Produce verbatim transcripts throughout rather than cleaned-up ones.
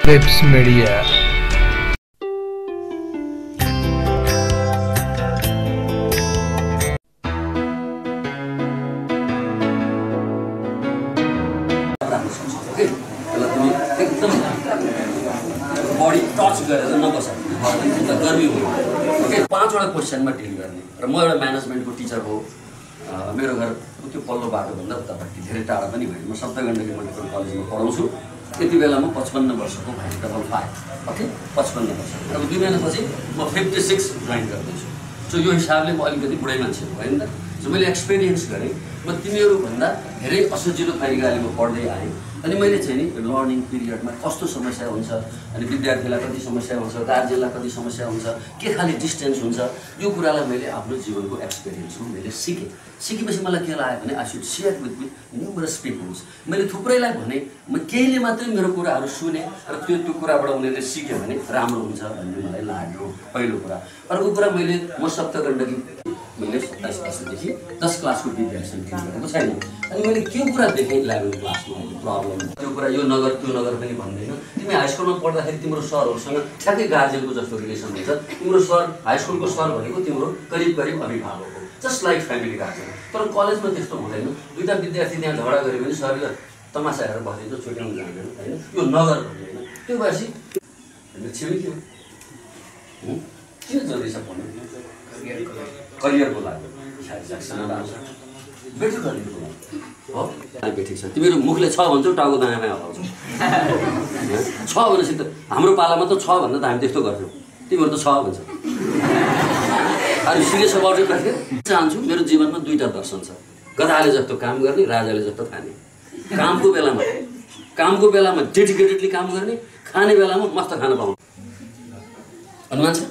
Clips Media. Body touch गरेर नबस गर्मी हो ओके पाँचवटा क्वेसनमा डिल गर्ने र म एउटा म्यानेजमेन्टको टिचर हो मेरो घर त्यो पल्लो बाटोभन्दा उतापट्टि धेरै टाढा पनि होइन म सप्तगण्डकी मल्टिपल कलेजमा पढाउँछु त्यति बेला म पचपन्न वर्षको भएँ डबल फाइभ ओके पचपन्न वर्ष अब दुई महिनापछि म फिफ्टी सिक्स जोइन गर्दैछु सो यो हिसाबले म अलिकति बुढै मान्छे हो होइन त सो मैले एक्सपिरियन्स गरेँ म तिमीहरूभन्दा धेरै असजिलो तरिकाले म पढ्दै आएँ अनि मैले चाहिँ नि लर्निङ पिरियडमा कस्तो समस्या हुन्छ अनि विद्यार्थीलाई कति समस्या हुन्छ गार्जियनलाई कति समस्या हुन्छ के खाले डिस्टेन्स हुन्छ यो कुरालाई मैले आफ्नो जीवनको एक्सपिरियन्समा मैले सिकेँ सिकेपछि मलाई के लाग्यो भने I should share with me numerous peoples मैले थुप्रैलाई भने म केहीले मात्रै मेरो कुराहरू सुने र त्यो त्यो कुराबाट उनीहरूले सिक्यो भने राम्रो हुन्छ भन्ने मलाई लाग्यो पहिलो कुरा अर्को कुरा मैले म सप्तगण्डकी मैले सत्ताइस वर्षदेखि दस क्लासको विद्यार्थी गरेको छैन अनि मैले के कुरा देखेँ इलेभेन क्लासमा प्रब्लम त्यो कुरा यो नगर त्यो नगर पनि भन्दैन तिमी हाई स्कुलमा पढ्दाखेरि तिम्रो सरहरूसँग ठ्याक्कै गार्जियनको जस्तो रिलेसन हुन्छ तिम्रो सर हाई स्कुलको सर भनेको तिम्रो करिब करिब अभिभावक हो जस्ट लाइक फ्यामिली गार्जियन तर कलेजमा त्यस्तो हुँदैन दुईवटा विद्यार्थी त्यहाँ झगडा गऱ्यो भने सरले तमासा हेरेर बसिन्छ छुट्याउनु जाँदैन होइन यो नगर भन्दैन त्यो भएपछि छिमेकी हो किन जरुरी छ भन्नु करियरको लागि बेटर करियरको लागि हो बेठिक छ तिमीहरू मुखले छ भन्छौ टाउको दायाँमा हल्लाउँछौ छ भनेपछि त हाम्रो पालामा त छ भन्दा त हामी त्यस्तो गर्छौँ तिमीहरू त छ भन्छ अनि सिरियस अबाउट इट राखेँ चाहन्छु मेरो जीवनमा दुईवटा दर्शन छ गधाले जस्तो काम गर्ने राजाले जस्तो खाने कामको बेलामा कामको बेलामा डेडिकेटेडली काम गर्ने खाने बेलामा मस्त खान पाउनु अनुमान छ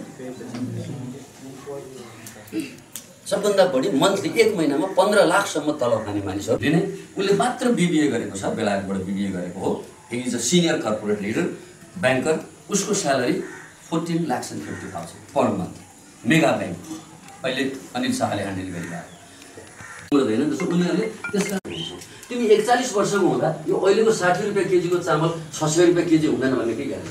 सबभन्दा बढी मन्थली एक महिनामा पन्ध्र लाखसम्म तलब खाने मानिसहरूले नै उसले मात्र बिबिए गरेको छ बेलायतबाट बिबिए गरेको हो he is a senior corporate leader banker उसको salary fourteen lakhs and fifty thousand per month Mega Bank अहिले अनिल शाहले ह्यान्डल गरिरहेको हुँदैन जस्तो उनीहरूले त्यसका तिमी एकचालिस वर्षको हुँदा यो अहिलेको साठी रुपियाँ केजीको चामल छ सय रुपियाँ केजी हुँदैन भन्ने के ग्यारेन्टी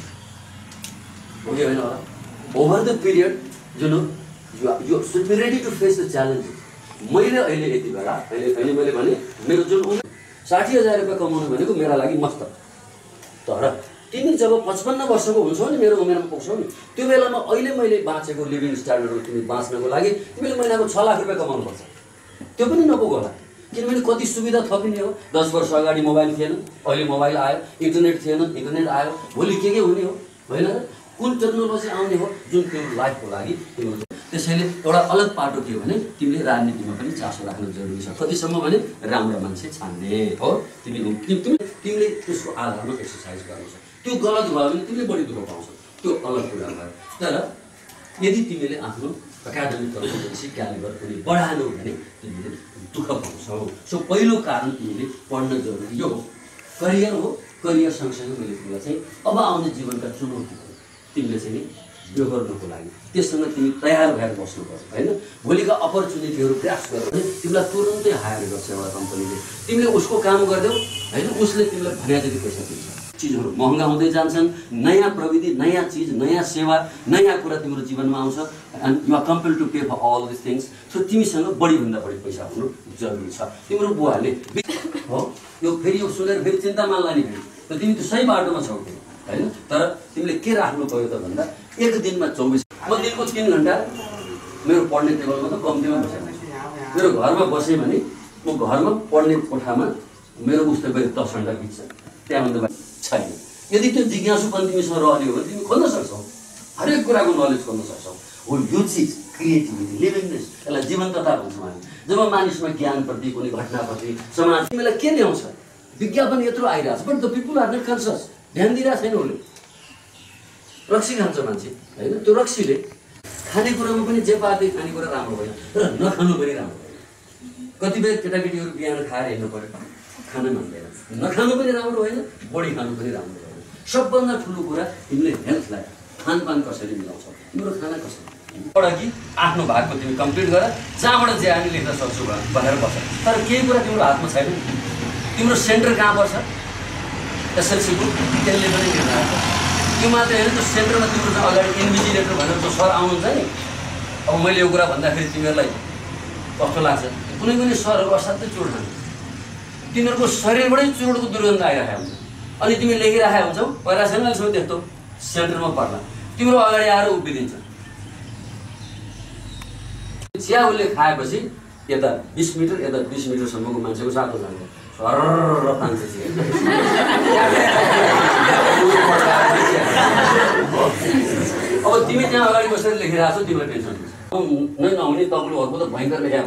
हो कि होइन होला ओभर द पिरियड जुन You, you should be ready to face the challenges. मैले अहिले यति बेला अहिले अहिले मैले भने मेरो जुन साठी हजार रुपियाँ कमाउनु भनेको मेरा लागि मस्त तर तिमी जब पचपन्न वर्षको हुन्छौ नि मेरो उमेरमा पुग्छौ नि त्यो बेलामा अहिले मैले बाँचेको लिभिङ स्ट्यान्डर्डहरू तिमी बाँच्नको लागि तिमीले महिनाको छ लाख रुपियाँ कमाउनुपर्छ त्यो पनि नपुग होला किनभने कति सुविधा थपिने हो दस वर्ष अगाडि मोबाइल थिएन अहिले मोबाइल आयो इन्टरनेट थिएन इन्टरनेट आयो भोलि के के हुने हो होइन कुन टेक्नोलोजी आउने हो जुन तिम्रो लाइफको लागि तिम्रो त्यसैले एउटा अलग पाटो के भने तिमीले राजनीतिमा पनि चासो राख्नु जरुरी छ कतिसम्म भने राम्रो मान्छे छान्ने हो तिमी तिमीले त्यसको आधारमा एक्सर्साइज गर्नु छ त्यो गलत भयो भने तिमीले बढी दुःख पाउँछौ त्यो अलग कुरा भयो तर यदि तिमीले आफ्नो एकाडेमिक कम्पिटेन्सी क्यालिबर पनि बढाएनौ भने तिमीले दुःख पाउँछौ सो पहिलो कारण तिमीले पढ्न जरुरी यो हो करियर हो करियर सँगसँगै मैले तिमीलाई चाहिँ अब आउने जीवनका चुनौतीहरू तिमीले चाहिँ यो गर्नुको लागि त्यससँग तिमी तयार भएर बस्नुपर्छ होइन भोलिका अपर्च्युनिटीहरू ग्रास्प गर्यो भने तिमीलाई तुरुन्तै हायर गर्छ एउटा कम्पनीले तिमीले उसको काम गरिदेऊ होइन उसले तिमीलाई भने जति पैसा दिन्छ चिजहरू महँगा हुँदै जान्छन् नयाँ प्रविधि नयाँ चिज नयाँ सेवा नयाँ कुरा तिम्रो जीवनमा आउँछ and you are compel to pay for all this things so तिमीसँग बढीभन्दा बढी पैसा हुनु जरुरी छ तिम्रो बुवाले हो यो फेरि यो सुनेर फेरि चिन्ता मान्ला नि फेरि त तिमी त सही बाटोमा छौ होइन तर तिमीले के राख्नु पर्यो त भन्दा एक दिनमा चौबिस म दिनको तिन घन्टा मेरो पढ्ने टेबलमा त कम्तीमा बसेर मेरो घरमा बसेँ भने म घरमा पढ्ने कोठामा मेरो उस्तो गरी दस घन्टा बित्छ त्यहाँभन्दा छैन यदि त्यो जिज्ञासुपन तिमीसँग रहने हो भने तिमी खोल्न सक्छौ हरेक कुराको नलेज खोल्न सक्छौ हो यो चिज क्रिएटिभिटी लिभिङनेस यसलाई जीवन्तता भन्छौँ हामी जब मानिसमा ज्ञानप्रति कुनै घटनाप्रति समाज तिमीलाई के ल्याउँछ विज्ञापन यत्रो आइरहेछ but the people are not conscious ध्यान दिइरहेको छैन उसले रक्सी खान्छ मान्छे होइन त्यो रक्सीले खानेकुरामा पनि जे पार्दै खानेकुरा राम्रो भएन र नखानु पनि राम्रो भएन कतिपय केटाकेटीहरू बिहान खाएर हिँड्नु पर्यो खान मान्दैन नखानु पनि राम्रो भएन बढी खानु पनि राम्रो भएन सबभन्दा ठुलो कुरा तिमीले हेल्थलाई खानपान कसरी मिलाउँछौ तिम्रो खाना कसरी एउटा कि आफ्नो भागको तिमी कम्प्लिट गर जहाँबाट जे हामी लेख्न सक्छु भनेर बस्छ तर केही कुरा तिम्रो हातमा छैन तिम्रो सेन्टर कहाँ पर्छ एसएलसी बुक त्यसले पनि निर्धारण गर्छ त्यो मात्रै होइन, त्यो सेन्टरमा तिम्रो चाहिँ अगाडि इन्भिजिलेटर भनेर जो सर आउनुहुन्छ नि, अब मैले यो कुरा भन्दाखेरि तिमीहरूलाई कस्तो लाग्छ? कुनै पनि सरहरू असाध्यै चुरोट खान्छ, तिनीहरूको शरीरबाटै चुरोटको दुर्गन्ध आइरहेको हुन्छ। अनि तिमी लेखिरहेको हुन्छौ, पहिला छैन अहिलेसम्म त्यस्तो सेन्टरमा पर्ला, तिम्रो अगाडि आएर उभिदिन्छ। चिया उसले खाएपछि यता बिस मिटर यता बिस मिटरसम्मको मान्छेको सातो जान्छ, सरर तान्छ चिया। अब तिमी त्यहाँ अगाडि बसेर लेखिरहेको छौ, तिमीलाई टेन्सन हुन्छ नै नहुने, तपाईँले अर्को त भयङ्कर लेखाएको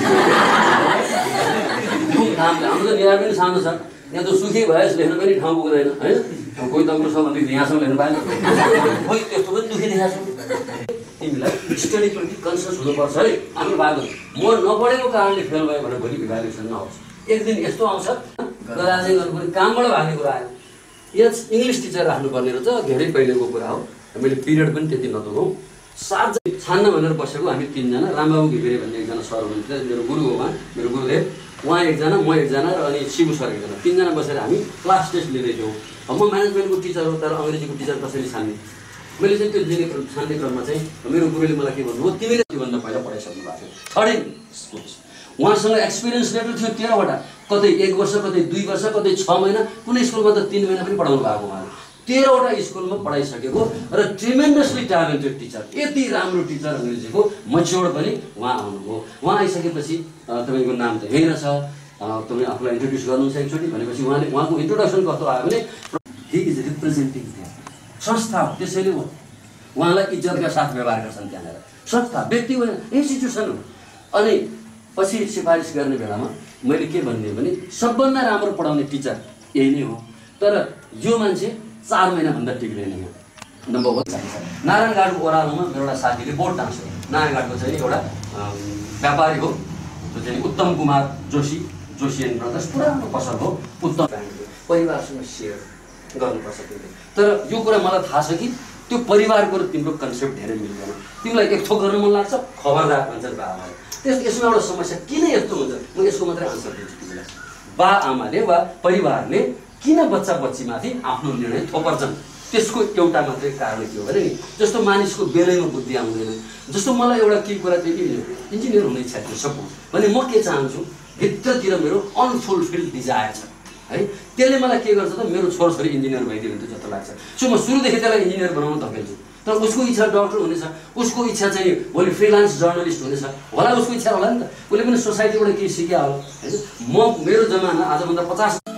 कामले। हाम्रो त निधार पनि सानो छ, यहाँ त सुखी भएस लेख्न पनि ठाउँ पुग्दैन होइन। कोही तपाईँको छ भनेदेखि यहाँसम्म लेख्नु पाएन, कोही त्यस्तो पनि दुःखी देखाएको छ। तिमीलाई स्टडीप्रति कन्सियस हुनुपर्छ है। आफ्नो भएको म नपढेको कारणले फेल भयो भने भोलि इभ्यालुएसन नहोस्। एक दिन यस्तो आउँछ गराजै गर्नुपर्ने, कामबाट भाग्ने कुरा आयो, यस इङ्ग्लिस टिचर राख्नुपर्ने रहेछ, धेरै पहिलेको कुरा हो। मैले पिरियड पनि त्यति नदोगौँ, सातजना छान्न भनेर बसेको हामी तिनजना, रामबाबु घिमिरे भन्ने एकजना सर हुनुहुन्थ्यो, मेरो गुरु हो उहाँ, मेरो गुरुदेव, उहाँ एकजना, म एकजना र अनि शिव सर एकजना, तिनजना बसेर हामी क्लास टेस्ट लिँदैथ्यौँ। म म्यानेजमेन्टको टिचर हो, तर अङ्ग्रेजीको टिचर कसरी छान्ने? मैले चाहिँ त्यो लिने छान्ने क्रममा चाहिँ मेरो गुरुले मलाई के भन्नुभयो, तिमीले त्योभन्दा पहिला पढाइसक्नु भएको थियो, थर्ड इन स्कुल। उहाँसँग एक्सपिरियन्स लेटर थियो तेह्रवटा, कतै एक वर्ष, कतै दुई वर्ष, कतै छ महिना, कुनै स्कुलमा त तिन महिना पनि पढाउनु भएको उहाँले। तेह्रवटा स्कुलमा पढाइसकेको र ट्रिमेन्डसली ट्यालेन्टेड टिचर, यति राम्रो टिचर अङ्ग्रेजीको, मच्योर्ड पनि उहाँ आउनुभयो। उहाँ आइसकेपछि तपाईँको नाम त यहीँ रहेछ, तपाईँ आफूलाई इन्ट्रोड्युस गर्नुहुन्छ एकचोटि भनेपछि उहाँले उहाँको इन्ट्रोडक्सन कस्तो आयो भने हि इज रिप्रेजेन्टिङ संस्था हो, त्यसैले हो उहाँलाई इज्जतका साथ व्यवहार गर्छन् त्यहाँनिर। संस्था, व्यक्ति होइन, इन्स्टिट्युसन हो। अनि पछि सिफारिस गर्ने बेलामा मैले के भनिदिएँ भने सबभन्दा राम्रो पढाउने टिचर यही नै हो, तर यो मान्छे चार महिनाभन्दा टिक्दैन यहाँ। नम्बर वान चाहिन्छ। नारायणघाटको ओह्रालोमा मेरो एउटा साथीले बोर्ड डान्स हो, नारायणघाटको चाहिँ एउटा व्यापारी हो, त्यो चाहिँ उत्तम कुमार जोशी, जोशी एन्ड ब्रदर्स, पुरानो पसल हो, उत्तम परिवारसँग सेयर गर्नुपर्छ तिमीले। तर यो कुरा मलाई थाहा छ कि त्यो परिवारको र तिम्रो कन्सेप्ट धेरै मिल्दैन। तिमीलाई एक थोक गर्न मन लाग्छ, खबरदार भन्छन् बा आमाले। त्यस यसमा एउटा समस्या किन यस्तो हुन्छ, म यसको मात्रै आन्सर दिन्छु तिमीलाई। बा आमाले वा परिवारले किन बच्चा बच्चीमाथि आफ्नो निर्णय थोपर्छन्, त्यसको एउटा मात्रै कारण के हो भने नि, जस्तो मानिसको बेलैमा बुद्धि आउँदैन, जस्तो मलाई एउटा केही कुरा थियो कि इन्जिनियर हुने इच्छा थियो सपोज भने म के चाहन्छु, भित्रतिर मेरो अनफुलफिल्ड डिजायर छ है, त्यसले मलाई के गर्छ त मेरो छोराछोरी इन्जिनियर भइदियो भने जस्तो लाग्छ। सो म सुरुदेखि त्यसलाई इन्जिनियर बनाउन धकेल्छु, तर उसको इच्छा डक्टर हुनेछ, उसको इच्छा चाहिँ भोलि फ्रिलान्स जर्नलिस्ट हुनेछ होला, उसको इच्छा होला नि त, उसले पनि सोसाइटीबाट केही सिक्या होला होइन। म मेरो जमाना आजभन्दा पचास